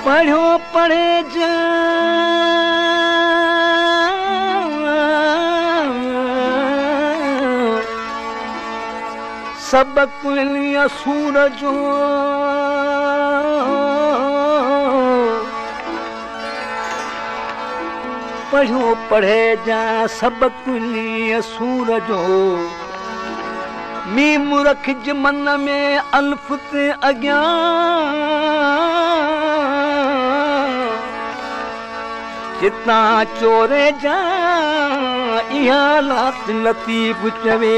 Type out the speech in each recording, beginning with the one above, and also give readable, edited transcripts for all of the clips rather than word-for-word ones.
पढ़ियो पढ़े जा सबक सूर जो पढ़ियो पढ़े जा सबक सूर जो मीम रखज मन में अल्फ ते अॻियां जितां चोरे जा इहा लात लतीफ़ चवे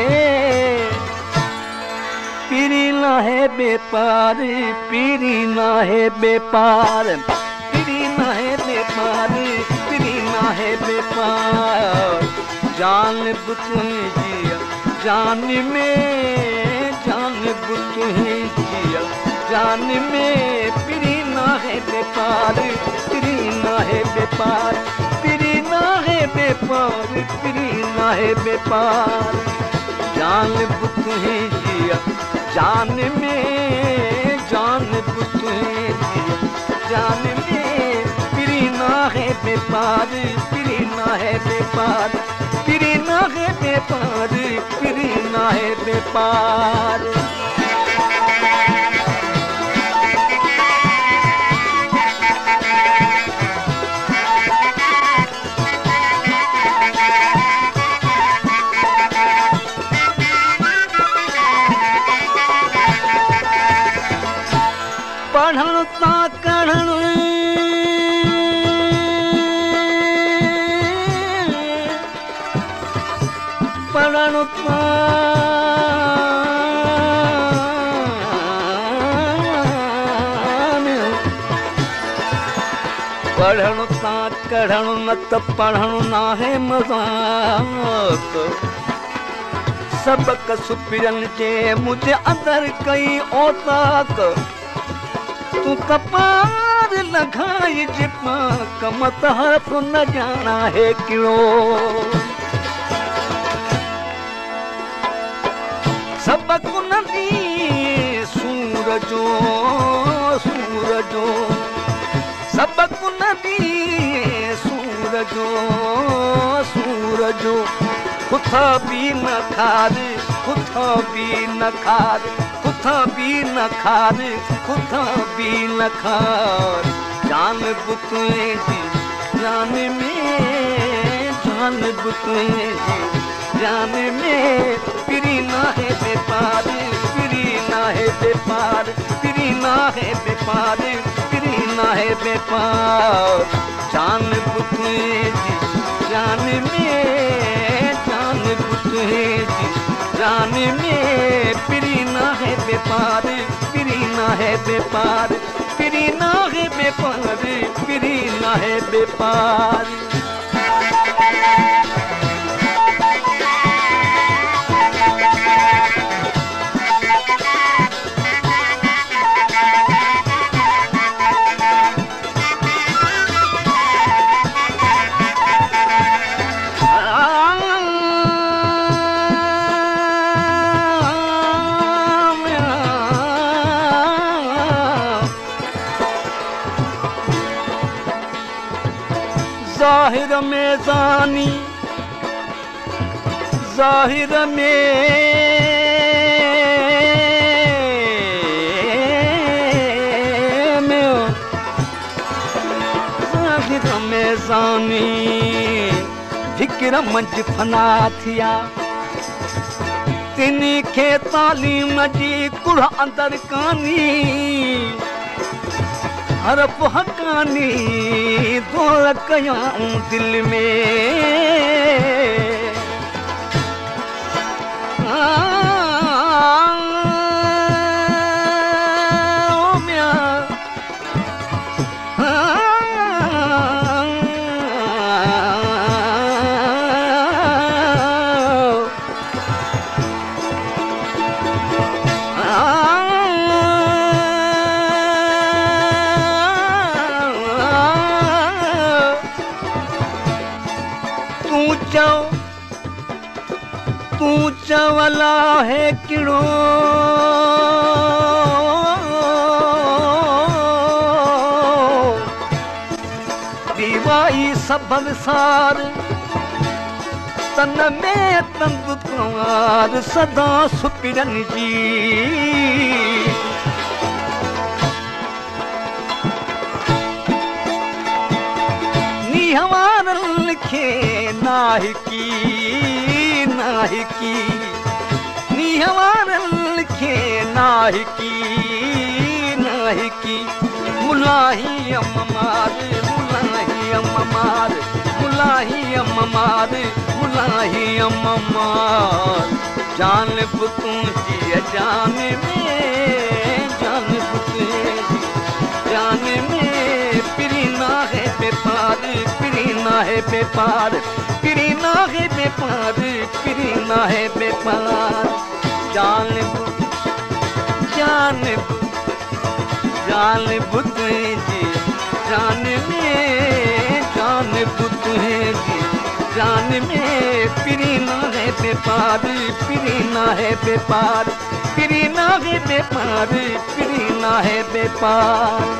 पीरी नाहे बेपार पीरी नाहे बेपार पीरी नाहे बेपार पीरी नाहे बेपार जान बुतुही जिया जान में जान बुतुही जिया जान में पीरी नाहे बेपार पीरी नाहे बेपार पीरी नाहे बेपार पीरी नाहे बेपार जान बुतुही जिया जान में जान बुतुही जिया जान में पीरी नाहे बेपार पीरी नाहे बेपार पीरी नाहे बेपार पीरी नाहे बेपार पढ़ण ता कढ़ण पढ़ण ता पढ़ण ता कढ़ण न त पढ़ण नाहे मज़ाक सबक सुपिरन जे मुझे अंदर कई औताक तू कपार लगाई जिपा कमत हाथ न जाना है किलो सबक नदी सूरजो सूरजो सबक नदी सूरजो सूरजो खुथा भी न खार खुथा भी न खार खुथा भी न खार खुथा भी न खार जान बुतुए जी जान में जान बुतुए जी जान में पीरी नाहे बेपार पीरी नाहे बेपार पीरी नाहे बेपार पीरी नाहे बेपार जान बुतुए जी जान में जान बुतुए जी जान में पीरी नाहे बेपार पीरी नाहे बेपार पीरी नाहे बेपार पीरी नाहे बेपार ज़ाहिर में ज़ानी ज़ाहिर में ज़ाहिर में ज़ानी फ़िक्र मंझ फना थिया तिनी खे तालीम जी कुड़ अंदर कानी हरफ हकानी दौड़ कयां दिल में तू चवला है किड़ो सभ विसार तन में तंद तवार सदा सुपिरनि जी नीहवारनि खे नाहिकी नाहिकी नीहवारनि खे नाहिकी नाहिकी मुलाही अम्मा मार मुलाही अम्मा मार मुलाही अम्मा मार मुलाही अम्मा मार जान पुतूं जी जान में जान पुतूं जान में पिरीना है बेपार पिरीना है बेपार पिरीना है बेपार पिरीना है बेपार जान जान जान पुतूं जी जान में जान पुतूं जी जान में पिरीना है बेपार पिरीना है बेपार पिरीना है बेपार पिरीना है बेपार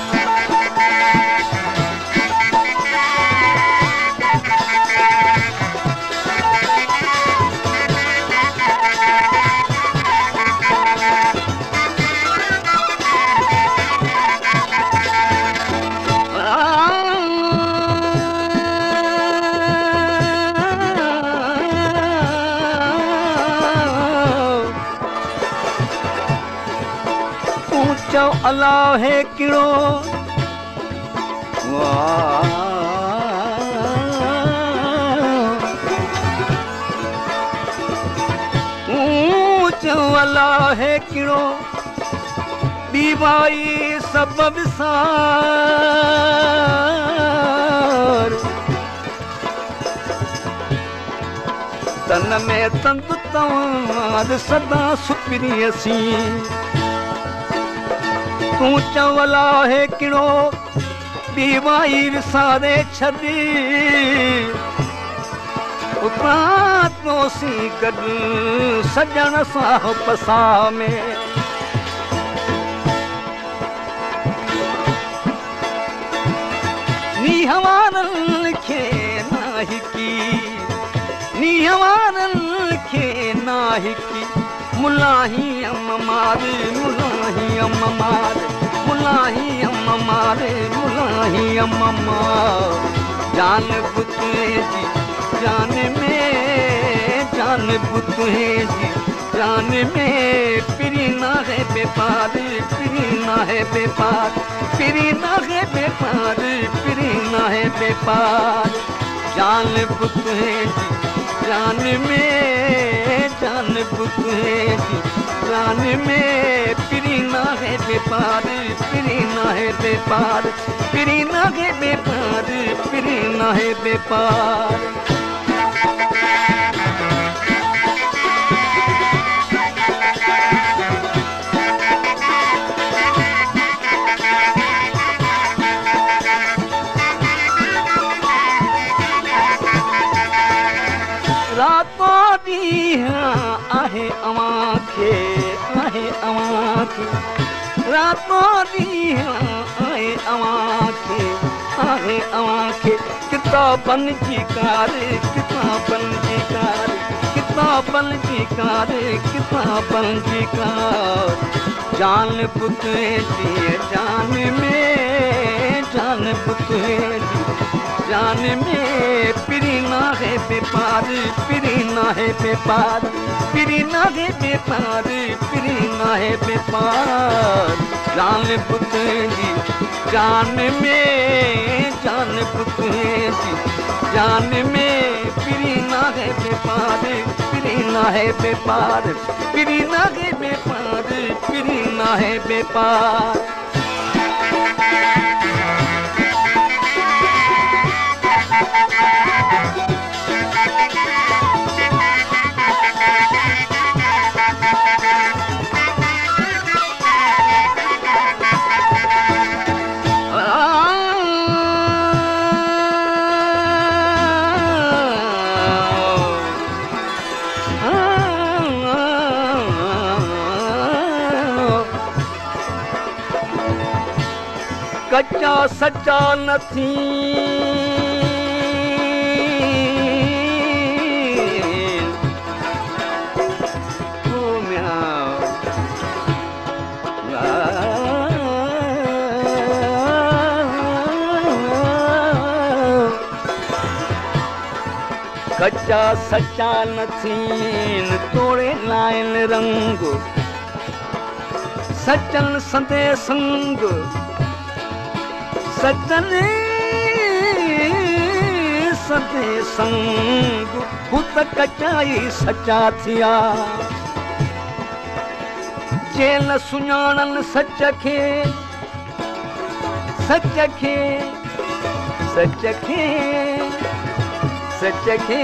अल्लाह है किड़ो ऊंचो अल्लाह है किड़ो दीवाई सब विसार तन में तंद तवार सदा सुपिरी असी तूं चवला है किड़ो दीवाई विसारे छॾी उतां तोसी गॾु सॼण सां पसा में नीहवारनि खे नाहिकी नीहवारनि खे नाहिकी मुलाही अम्मा मार मुलाही अम्मा मार मुलाही अम्मा मार मुलाही अम्मा मार जान पुतूं जी जान में जान पुतूं जी जान में पिरीना है बेपार पिरीना है बेपार पिरीना है बेपार पिरीना है बेपार जान पुतूं जी जान में जान पुतूं जी जान में पिरीना है बेपार पिरीना है बेपार पिरीना है बेपार पिरीना है बेपार आहे अवां खे रातो ॾींहुं आहे अवां खे किताबनि जी कार किताबनि जी कार किताबनि जी कार किताबनि जी कार जान पुतूं जी जान में जान पुतूं जी जान में पिरीना है बेपार पिरीना है बेपार पिरीना है बेपार पिरीना है बेपार जान पुतूं जी जान में जान पुतूं जी जान में पिरीना है बेपार पिरीना है बेपार पिरीना है बेपार पिरीना है बेपार कच्चा सच्चा न थी सच्चा सच्चा न थीन तोड़े लाइन रंग सचन संदे संग सचन संदे संग भूत कचाई सच्चा थिया जेल सुञाणन सच खे सच खे सच खे सच खे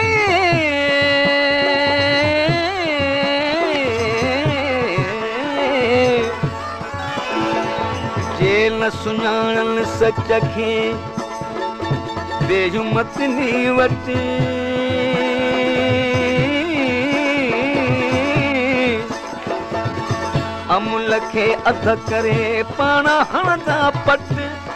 जेल सुञाणन सच खे बेहिम्मत नी वटि अमुल खे अध करे पाण हणंदा पट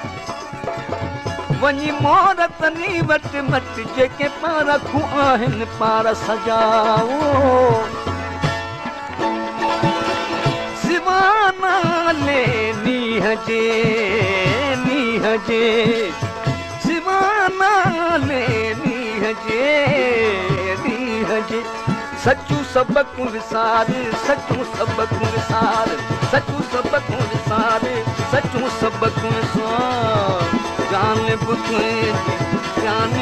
वञी मोहरत नी वट मट जेके पाण खू आहिनि पाण सजाओ सिवाना ले नीह जे सिवाना ले नीह जे सचू सबकु विसार सचू सबकु विसार सचू सबकु विसार सचू सबकु विसार जान बुतुए जान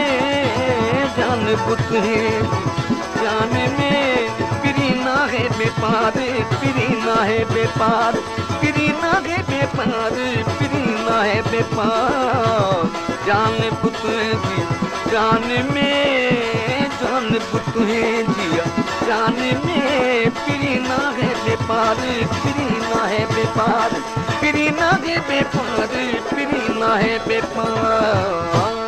बुतुए जान में पिरी ना है बेपार पिरी ना है बेपार पिरी ना है बेपार पिरी ना है बेपार जान बुतुए जान में जान बुतुए जिया जान में पिरी ना है बेपार पिरी ना है बेपार पिरी ना है बेपार पिरी ना है बेपार